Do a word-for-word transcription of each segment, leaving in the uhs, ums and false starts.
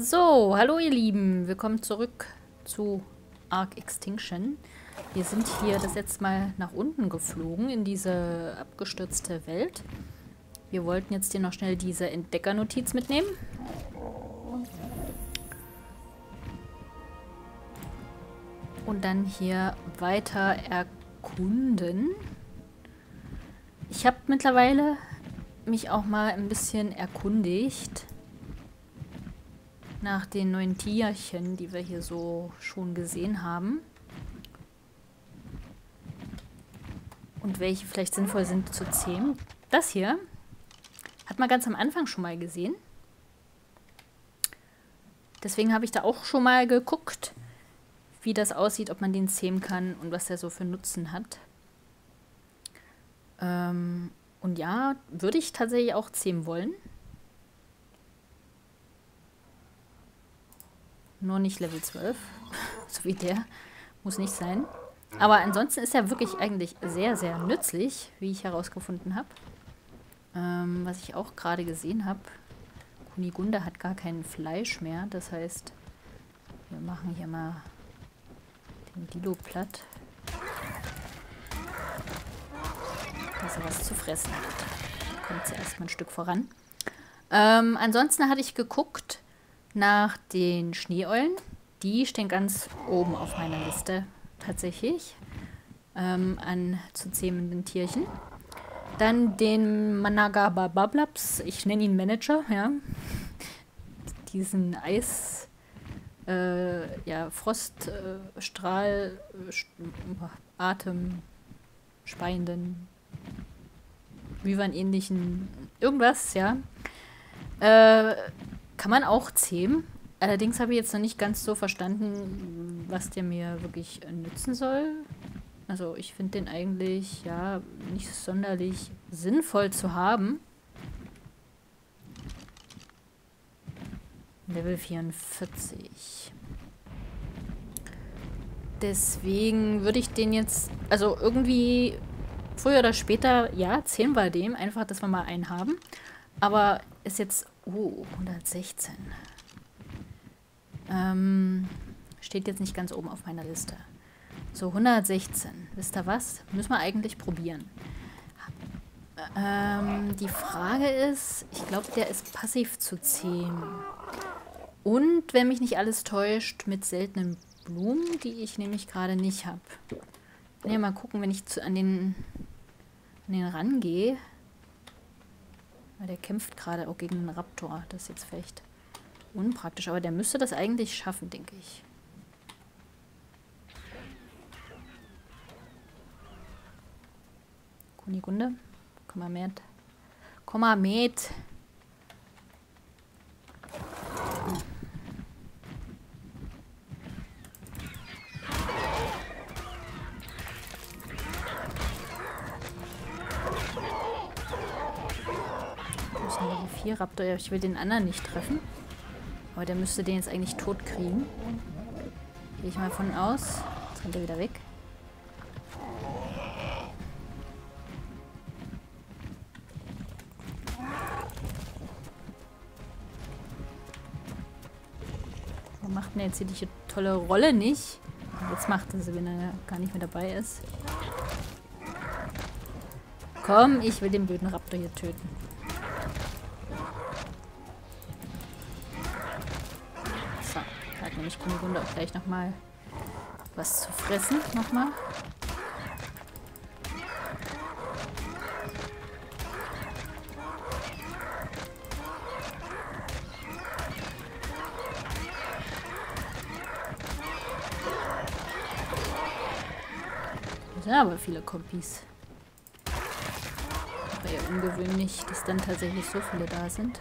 So, hallo ihr Lieben, willkommen zurück zu Ark Extinction. Wir sind hier das letzte Mal nach unten geflogen in diese abgestürzte Welt. Wir wollten jetzt hier noch schnell diese Entdeckernotiz mitnehmen. Und dann hier weiter erkunden. Ich habe mittlerweile mich auch mal ein bisschen erkundigt nach den neuen Tierchen, die wir hier so schon gesehen haben. Und welche vielleicht sinnvoll sind zu zähmen. Das hier hat man ganz am Anfang schon mal gesehen. Deswegen habe ich da auch schon mal geguckt, wie das aussieht, ob man den zähmen kann und was der so für Nutzen hat. Ähm, und ja, würde ich tatsächlich auch zähmen wollen. Nur nicht Level zwölf, so wie der. Muss nicht sein. Aber ansonsten ist er wirklich eigentlich sehr, sehr nützlich, wie ich herausgefunden habe. Ähm, was ich auch gerade gesehen habe. Kunigunde hat gar kein Fleisch mehr. Das heißt, wir machen hier mal den Dilo platt. Dass er was zu fressen hat. Kommt ja erstmal ein Stück voran. Ähm, ansonsten hatte ich geguckt nach den Schneeeulen. Die stehen ganz oben auf meiner Liste tatsächlich ähm, an zu zähmenden Tierchen. Dann den Managababablaps, ich nenne ihn Manager, ja. Diesen Eis, äh, ja, Froststrahl, äh, Atem, speienden, Wyvern-ähnlichen, irgendwas, ja. Äh, kann man auch zähmen. Allerdings habe ich jetzt noch nicht ganz so verstanden, was der mir wirklich nützen soll. Also ich finde den eigentlich, ja, nicht sonderlich sinnvoll zu haben. Level vierundvierzig. Deswegen würde ich den jetzt, also irgendwie früher oder später, ja, zählen wir dem. Einfach, dass wir mal einen haben. Aber ist jetzt, oh, hundertsechzehn. Ähm, steht jetzt nicht ganz oben auf meiner Liste. So, hundertsechzehn. Wisst ihr was? Müssen wir eigentlich probieren. Ähm, die Frage ist, ich glaube, der ist passiv zu zähmen. Und, wenn mich nicht alles täuscht, mit seltenen Blumen, die ich nämlich gerade nicht habe. Ja, mal gucken, wenn ich zu, an, den, an den rangehe. Der kämpft gerade auch gegen einen Raptor. Das ist jetzt vielleicht unpraktisch, aber der müsste das eigentlich schaffen, denke ich. Kunigunde, komm mal mit. Komm mal mit. Level vier Raptor, ich will den anderen nicht treffen. Aber der müsste den jetzt eigentlich tot kriegen. Gehe ich mal von aus. Jetzt rennt er wieder weg. Warum macht denn jetzt hier die tolle Rolle nicht? Jetzt macht er sie, wenn er gar nicht mehr dabei ist. Komm, ich will den blöden Raptor hier töten. Ich komme Kunigunde auch gleich nochmal was zu fressen. Nochmal. Das sind aber viele Kompis. Aber eher ungewöhnlich, dass dann tatsächlich so viele da sind.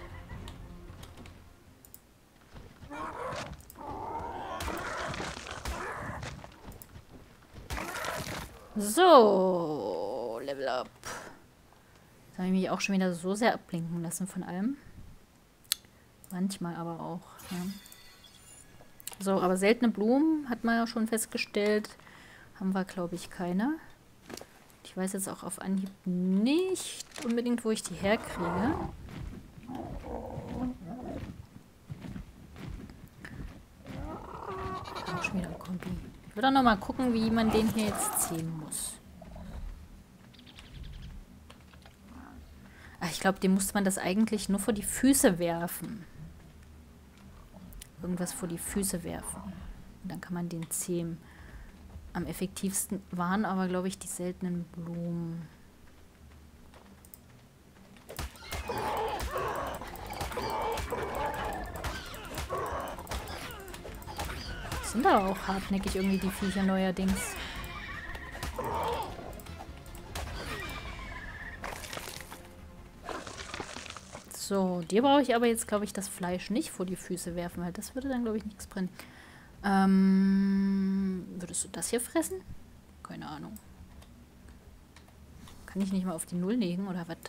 So, Level up. Jetzt habe ich mich auch schon wieder so sehr ablenken lassen von allem. Manchmal aber auch. Ja. So, aber seltene Blumen hat man ja schon festgestellt. Haben wir, glaube ich, keine. Ich weiß jetzt auch auf Anhieb nicht unbedingt, wo ich die herkriege. schon wieder ein Kombi. Ich will doch noch mal gucken, wie man den hier jetzt zähmen muss. Ach, ich glaube, dem musste man das eigentlich nur vor die Füße werfen. Irgendwas vor die Füße werfen. Und dann kann man den zähmen. Am effektivsten waren aber, glaube ich, die seltenen Blumen. Sind aber auch hartnäckig irgendwie die Viecher neuerdings. So, dir brauche ich aber jetzt, glaube ich, das Fleisch nicht vor die Füße werfen, weil das würde dann, glaube ich, nichts bringen. Ähm, würdest du das hier fressen? Keine Ahnung. Kann ich nicht mal auf die Null legen, oder was?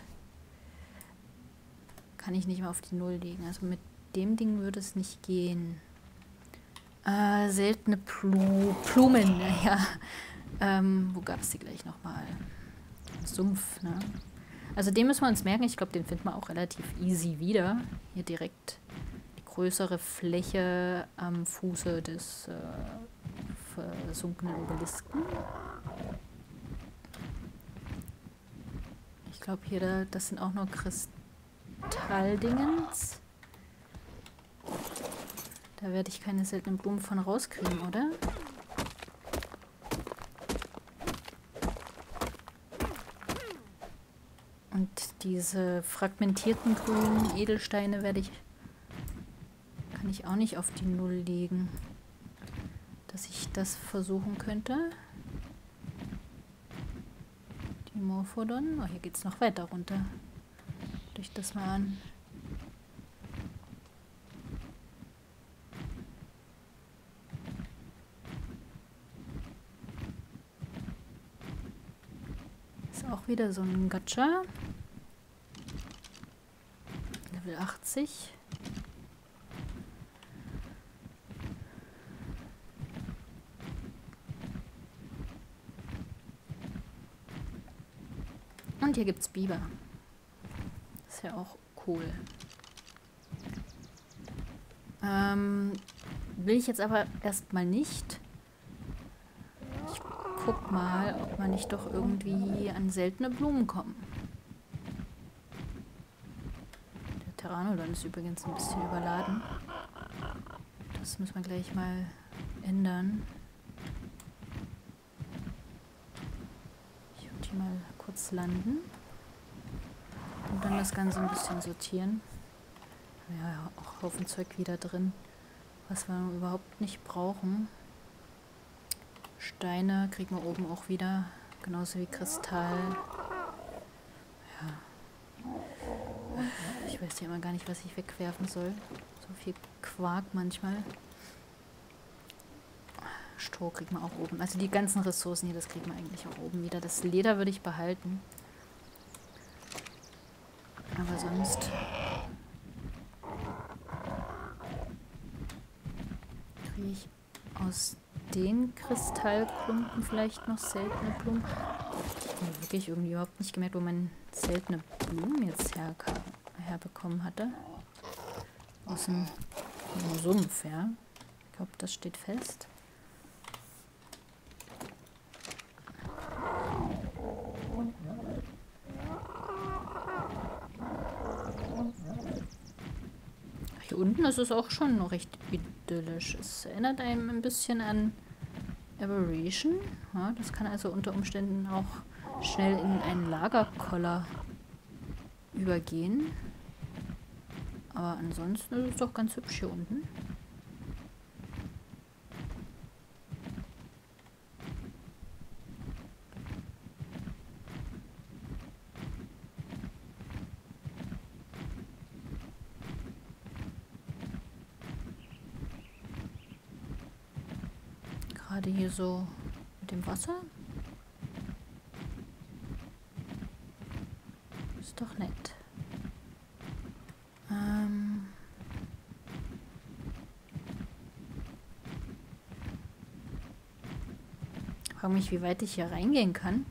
Kann ich nicht mal auf die Null legen. Also mit dem Ding würde es nicht gehen. Äh, seltene Plu Blumen, ja. Ähm, wo gab es die gleich nochmal? Sumpf, ne? Also den müssen wir uns merken. Ich glaube, den finden wir auch relativ easy wieder. Hier direkt die größere Fläche am Fuße des äh, versunkenen Obelisken. Ich glaube, hier, da, das sind auch nur Kristalldingens. Da werde ich keine seltenen Blumen von rauskriegen, oder? Und diese fragmentierten grünen Edelsteine werde ich... kann ich auch nicht auf die Null legen. Dass ich das versuchen könnte. Die Morphodon. Oh, hier geht es noch weiter runter. Durch das mal an. Auch wieder so ein Gacha. Level achtzig. Und hier gibt's Biber. Ist ja auch cool. Ähm, will ich jetzt aber erstmal nicht. Guck mal, ob man nicht doch irgendwie an seltene Blumen kommt. Der Pteranodon ist übrigens ein bisschen überladen. Das müssen wir gleich mal ändern. Ich würde hier mal kurz landen. Und dann das Ganze ein bisschen sortieren. Ja, auch Haufen Zeug wieder drin, was wir überhaupt nicht brauchen. Steine kriegen wir oben auch wieder, genauso wie Kristall. Ja. Ich weiß ja immer gar nicht, was ich wegwerfen soll. So viel Quark manchmal. Stroh kriegen wir auch oben. Also die ganzen Ressourcen hier, das kriegen wir eigentlich auch oben wieder. Das Leder würde ich behalten. Aber sonst... kriege ich aus den Kristallklumpen vielleicht noch seltene Blumen. Ich habe wirklich irgendwie überhaupt nicht gemerkt, wo man seltene Blumen jetzt her herbekommen hatte. Aus dem Sumpf, ja. Ich glaube, das steht fest. Hier unten ist es auch schon noch recht idyllisch. Es erinnert einem ein bisschen an Aberration. Ja, das kann also unter Umständen auch schnell in einen Lagerkoller übergehen. Aber ansonsten ist es doch ganz hübsch hier unten. Gerade hier so mit dem Wasser. Ist doch nett. Ähm ich frage mich, wie weit ich hier reingehen kann.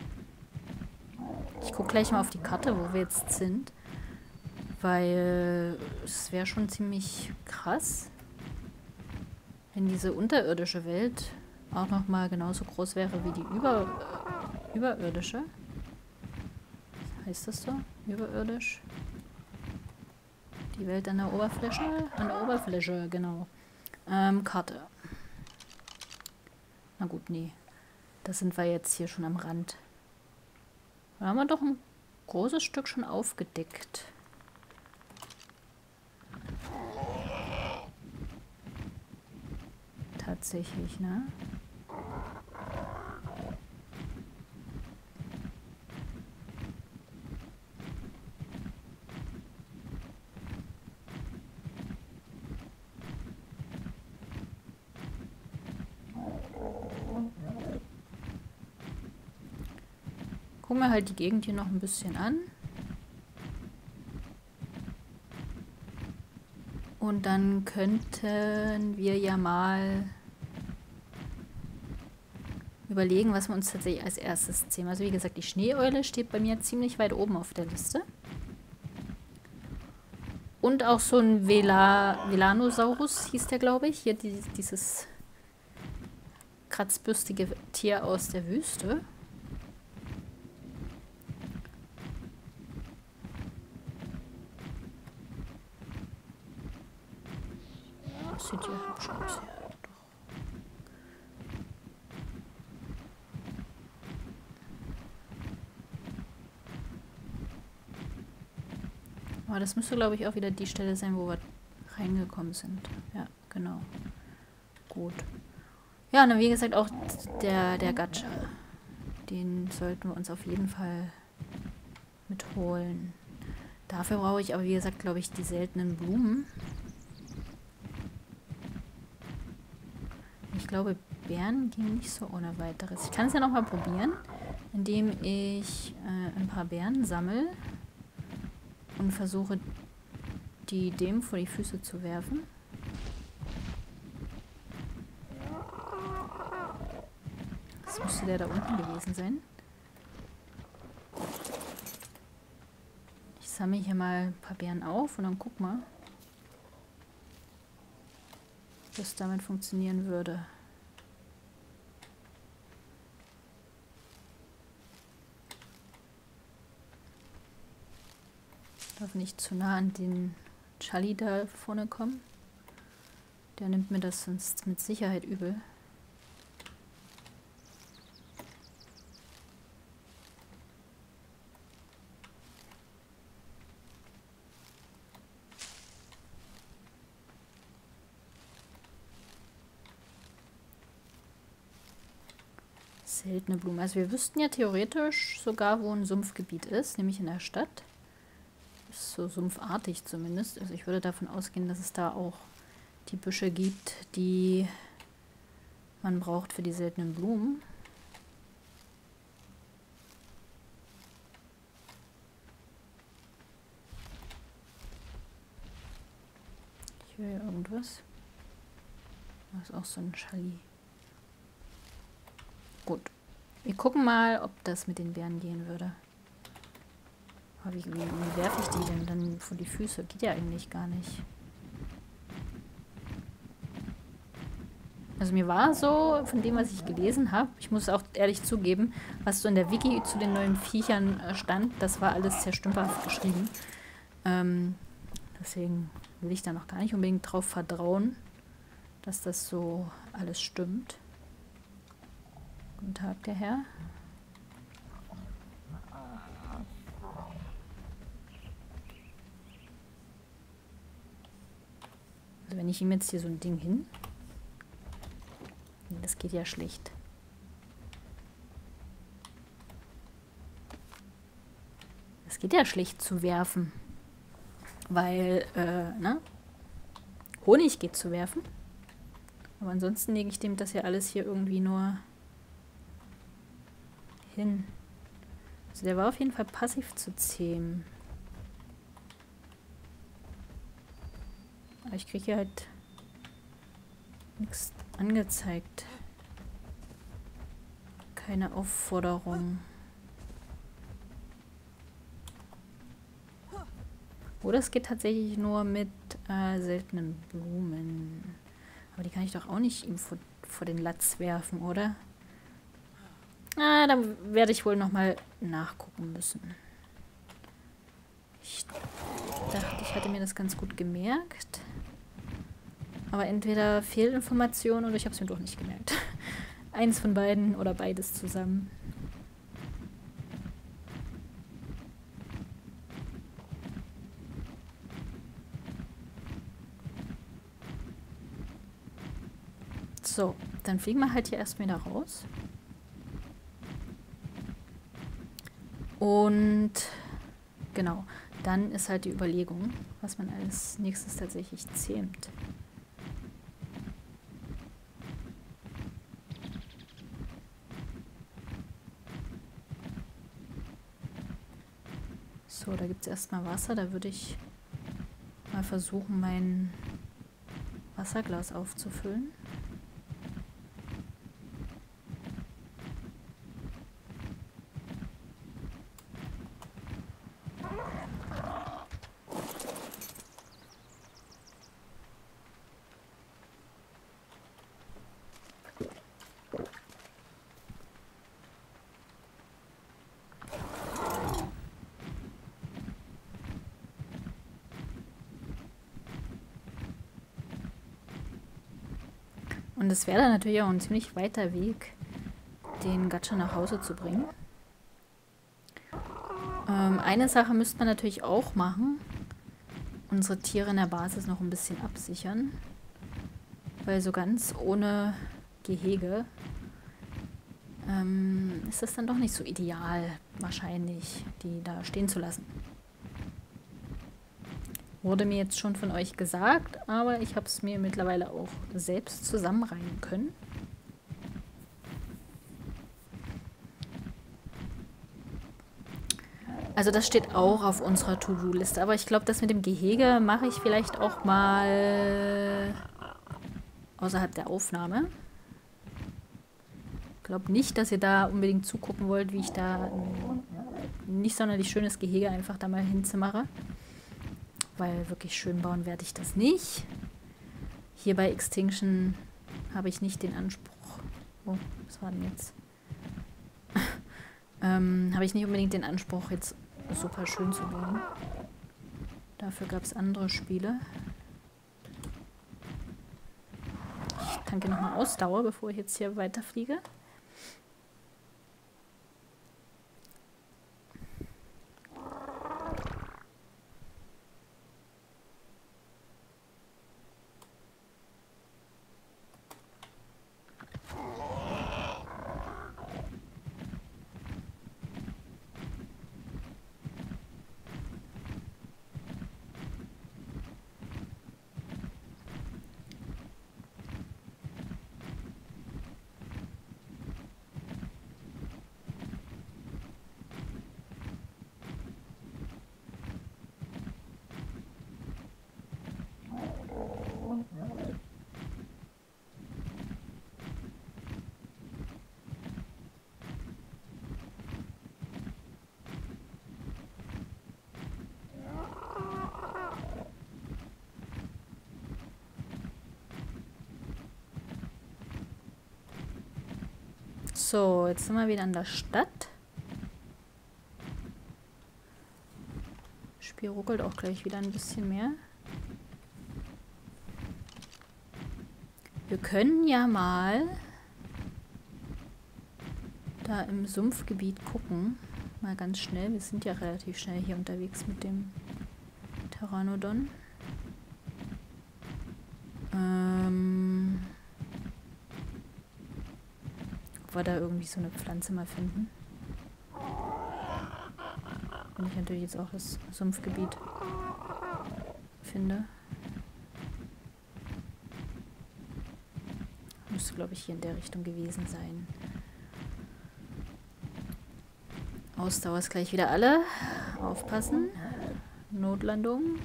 Ich gucke gleich mal auf die Karte, wo wir jetzt sind. Weil es wäre schon ziemlich krass, wenn diese unterirdische Welt auch nochmal genauso groß wäre wie die über, äh, überirdische. Heißt das so? Überirdisch? Die Welt an der Oberfläche? An der Oberfläche, genau. Ähm, Karte. Na gut, nee. Da sind wir jetzt hier schon am Rand. Da haben wir doch ein großes Stück schon aufgedeckt. Tatsächlich, ne? Gucken wir halt die Gegend hier noch ein bisschen an. Und dann könnten wir ja mal überlegen, was wir uns tatsächlich als erstes ziehen. Also wie gesagt, die Schneeeule steht bei mir ziemlich weit oben auf der Liste. Und auch so ein Vela Velanosaurus hieß der, glaube ich. Hier die, dieses kratzbürstige Tier aus der Wüste. Das sieht ja hübsch aus, ja. Aber das müsste, glaube ich, auch wieder die Stelle sein, wo wir reingekommen sind. Ja, genau. Gut. Ja, und wie gesagt, auch der, der Gacha. Den sollten wir uns auf jeden Fall mitholen. Dafür brauche ich aber, wie gesagt, glaube ich, die seltenen Blumen. Ich glaube, Beeren gehen nicht so ohne weiteres. Ich kann es ja nochmal probieren, indem ich äh, ein paar Beeren sammle. Und versuche, die dem vor die Füße zu werfen. Das müsste der da unten gewesen sein. Ich sammle hier mal ein paar Beeren auf und dann guck mal, ob das damit funktionieren würde. Darf nicht zu nah an den Charlie da vorne kommen. Der nimmt mir das sonst mit Sicherheit übel. Seltene Blumen. Also wir wüssten ja theoretisch sogar, wo ein Sumpfgebiet ist, nämlich in der Stadt. So sumpfartig zumindest. Also ich würde davon ausgehen, dass es da auch die Büsche gibt, die man braucht für die seltenen Blumen. Ich höre hier irgendwas. Das ist auch so ein Schalli. Gut. Wir gucken mal, ob das mit den Beeren gehen würde. Aber wie, wie, wie werfe ich die denn dann vor die Füße? Geht ja eigentlich gar nicht. Also mir war so, von dem, was ich gelesen habe, ich muss auch ehrlich zugeben, was so in der Wiki zu den neuen Viechern stand, das war alles sehr stümperhaft geschrieben. Ähm, deswegen will ich da noch gar nicht unbedingt drauf vertrauen, dass das so alles stimmt. Guten Tag, der Herr. Also wenn ich ihm jetzt hier so ein Ding hin... Das geht ja schlecht. Das geht ja schlecht zu werfen. Weil, äh, ne? Honig geht zu werfen. Aber ansonsten lege ich dem das ja alles hier irgendwie nur hin. Also der war auf jeden Fall passiv zu zähmen. Aber ich kriege hier halt nichts angezeigt. Keine Aufforderung. Oder es geht tatsächlich nur mit äh, seltenen Blumen. Aber Aber die kann ich doch auch nicht ihm vor, vor den Latz werfen, oder? Ah, dann werde ich wohl nochmal nachgucken müssen. Ich dachte, ich hatte mir das ganz gut gemerkt. Aber entweder Fehlinformation oder ich habe es mir doch nicht gemerkt. Eins von beiden oder beides zusammen. So, dann fliegen wir halt hier erstmal wieder raus. Und genau, dann ist halt die Überlegung, was man als nächstes tatsächlich zähmt. So, da gibt es erstmal Wasser. Da würde ich mal versuchen, mein Wasserglas aufzufüllen. Und es wäre dann natürlich auch ein ziemlich weiter Weg, den Gacha nach Hause zu bringen. Ähm, eine Sache müsste man natürlich auch machen. Unsere Tiere in der Basis noch ein bisschen absichern. Weil so ganz ohne Gehege ähm, ist das dann doch nicht so ideal, wahrscheinlich, die da stehen zu lassen. Wurde mir jetzt schon von euch gesagt, aber ich habe es mir mittlerweile auch selbst zusammenreimen können. Also das steht auch auf unserer To-Do-Liste, aber ich glaube, das mit dem Gehege mache ich vielleicht auch mal außerhalb der Aufnahme. Ich glaube nicht, dass ihr da unbedingt zugucken wollt, wie ich da ein nicht sonderlich schönes Gehege einfach da mal hinzimmere. Weil wirklich schön bauen werde ich das nicht. Hier bei Extinction habe ich nicht den Anspruch. Oh, was war denn jetzt? ähm, habe ich nicht unbedingt den Anspruch, jetzt super schön zu bauen. Dafür gab es andere Spiele. Ich tanke nochmal Ausdauer, bevor ich jetzt hier weiterfliege. So, jetzt sind wir wieder in der Stadt. Das Spiel ruckelt auch gleich wieder ein bisschen mehr. Wir können ja mal da im Sumpfgebiet gucken. Mal ganz schnell. Wir sind ja relativ schnell hier unterwegs mit dem Pteranodon. Ähm... Ob wir da irgendwie so eine Pflanze mal finden. Wenn ich natürlich jetzt auch das Sumpfgebiet finde. Müsste, glaube ich, hier in der Richtung gewesen sein. Ausdauer ist gleich wieder alle. Aufpassen. Notlandung.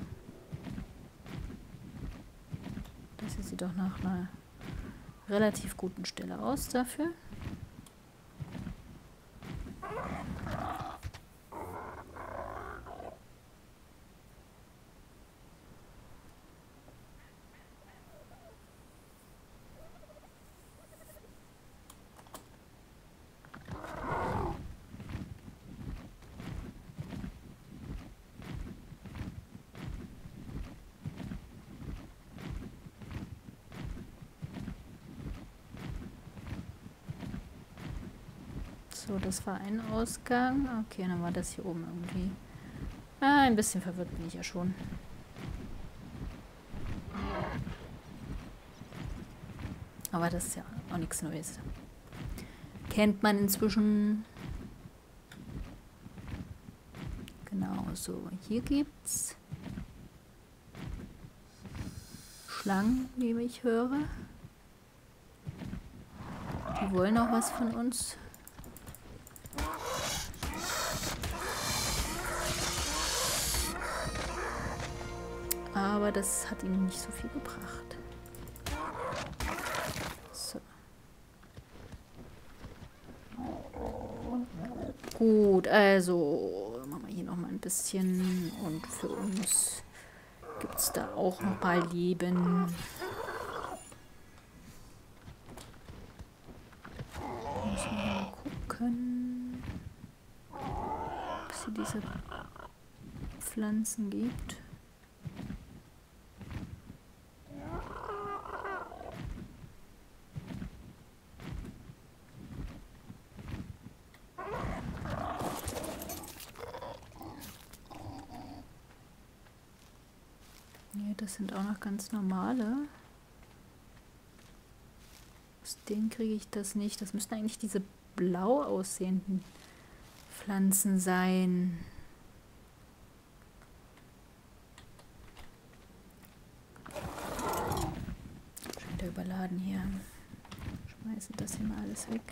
Das hier sieht doch nach einer relativ guten Stelle aus dafür. So, das war ein Ausgang. Okay, dann war das hier oben irgendwie. Ah, ein bisschen verwirrt bin ich ja schon. Aber das ist ja auch nichts Neues. Kennt man inzwischen. Genau, so. Hier gibt's Schlangen, wie ich höre. Die wollen auch was von uns. Aber das hat ihm nicht so viel gebracht. So. Gut, also machen wir hier noch mal ein bisschen. Und für uns gibt es da auch noch mal Leben. Müssen wir mal gucken, ob es hier diese Pflanzen gibt. Nee, das sind auch noch ganz normale. Aus denen kriege ich das nicht. Das müssten eigentlich diese blau aussehenden Pflanzen sein. Schon wieder überladen hier. Schmeißen das hier mal alles weg.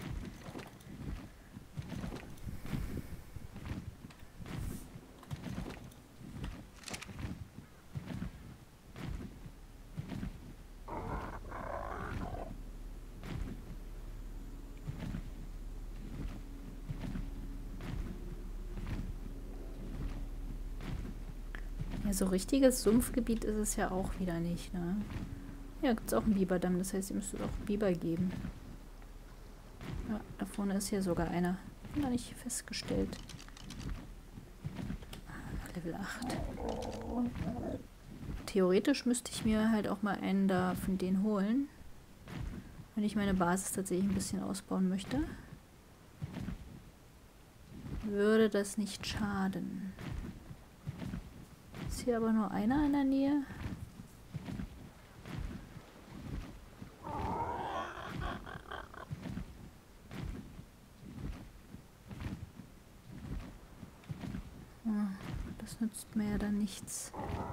Ja, so richtiges Sumpfgebiet ist es ja auch wieder nicht, ne? Ja, gibt es auch einen Biberdamm, das heißt, ihr müsst auch Biber geben. Ja, da vorne ist hier sogar einer. Noch nicht festgestellt. Level acht. Theoretisch müsste ich mir halt auch mal einen da von denen holen. Wenn ich meine Basis tatsächlich ein bisschen ausbauen möchte. Würde das nicht schaden. Ist hier aber nur einer in der Nähe? Das nützt mir ja dann nichts.